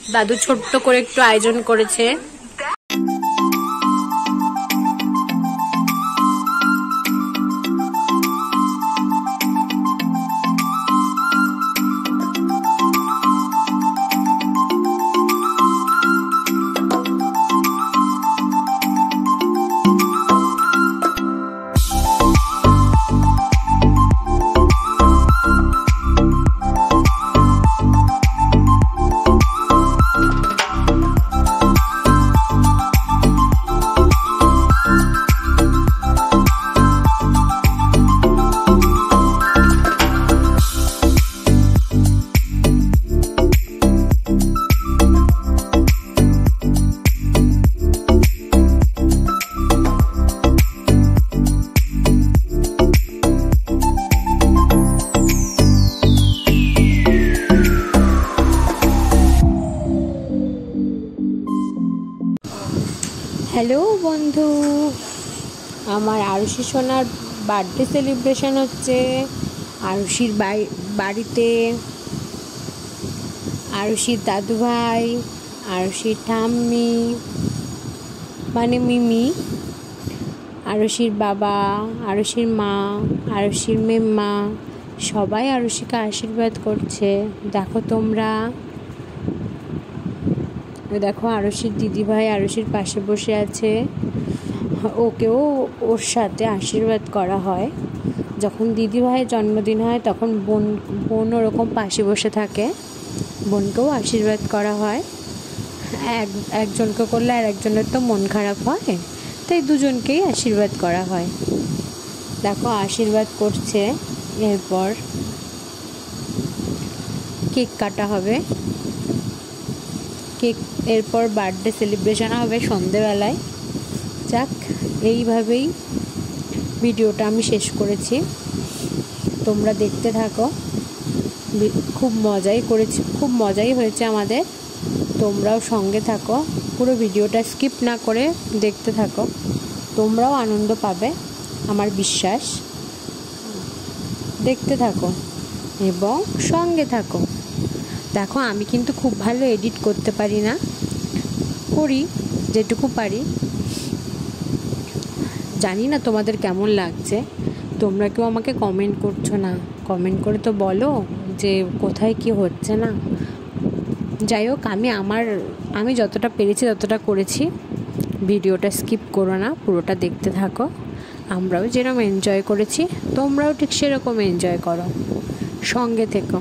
দাদু ছোট্ট করে একটু আয়োজন করেছে। হ্যালো বন্ধু, আমার আরুষি সোনার বার্থডে সেলিব্রেশন হচ্ছে। আরুষির বাড়িতে আরুষির দাদু ভাই, আরুষির ঠাম্মি মানে মিমি, আরুষির বাবা, আরুষির মা, আরুষির মেম্মা সবাই আরুষিকে আশীর্বাদ করছে। দেখো তোমরা, দেখো আরুষির দিদিভাই আরুষির পাশে বসে আছে, ওকেও ওর সাথে আশীর্বাদ করা হয়। যখন দিদিভাইয়ের জন্মদিন হয় তখন বোন ওরকম পাশে বসে থাকে, বোনকেও আশীর্বাদ করা হয়। একজনকে করলে আর একজনের তো মন খারাপ হয়, তাই দুজনকেই আশীর্বাদ করা হয়। দেখো আশীর্বাদ করছে। এরপর কেক কাটা হবে, এরপর বার্থডে সেলিব্রেশন হবে সন্ধেবেলায়। যাক, এইভাবেই ভিডিওটা আমি শেষ করেছি। তোমরা দেখতে থাকো, খুব মজাই হয়েছে আমাদের। তোমরাও সঙ্গে থাকো, পুরো ভিডিওটা স্কিপ না করে দেখতে থাকো, তোমরাও আনন্দ পাবে আমার বিশ্বাস। দেখতে থাকো এবং সঙ্গে থাকো। দেখো আমি কিন্তু খুব ভালো এডিট করতে পারি না, করি যেটুকু পারি। জানি না তোমাদের কেমন লাগছে, তোমরা কেউ আমাকে কমেন্ট করছো না। কমেন্ট করে তো বলো যে কোথায় কি হচ্ছে না। যাই হোক, আমি যতটা পেরেছি ততটা করেছি। ভিডিওটা স্কিপ করো না, পুরোটা দেখতে থাকো। আমরাও যেরকম এনজয় করেছি তোমরাও ঠিক সেরকম এনজয় করো, সঙ্গে থেকো।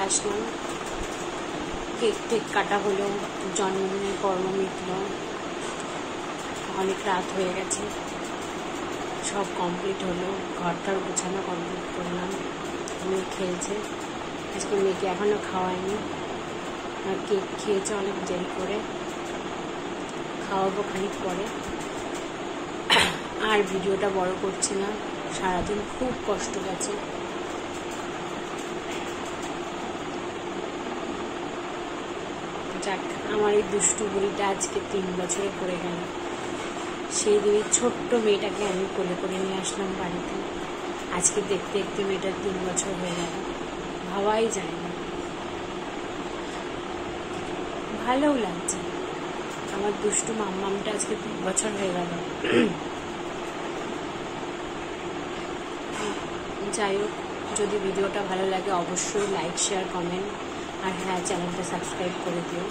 আসলাম, কেক টেক কাটা হলো, জন্মদিনের কর্ম মিটল, অনেক রাত হয়ে গেছে, সব কমপ্লিট হলো, ঘরটার গোছানো কমপ্লিট করলাম। মেয়ে খেলছে, আজকে মেয়েকে এখনও খাওয়াইনি, আর কেক খেয়েছে অনেক দেরি করে, খাওয়াবো খানিক পরে। আর ভিডিওটা বড় করছি না, সারাদিন খুব কষ্ট গেছে। যাক, আমার এই দুষ্টু বুড়িটা আজকে 3 বছরে পড়ে গেল। সেই দিনে ছোট্ট মেয়েটাকে আমি কোলে করে নিয়ে আসলাম বাড়িতে, আজকে দেখতে দেখতে মেয়েটার 3 বছর হয়ে গেল, ভাবাই যায় না। ভালোও লাগছে, আমার দুষ্টু মাম্মামটা আজকে 3 বছর হয়ে গেল। যাই হোক, যদি ভিডিওটা ভালো লাগে অবশ্যই লাইক, শেয়ার, কমেন্ট, আর হ্যাঁ, চ্যানেলটা সাবস্ক্রাইব করে দিও।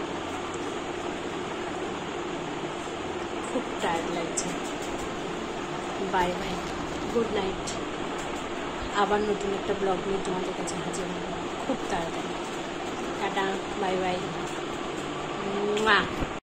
খুব টায়ার্ড লাগছে। Bye bye, good night. আবার নতুন একটা ব্লগ নিয়ে তোমাদের কাছে হাজির হব খুব তাড়াতাড়ি। Tata, bye by.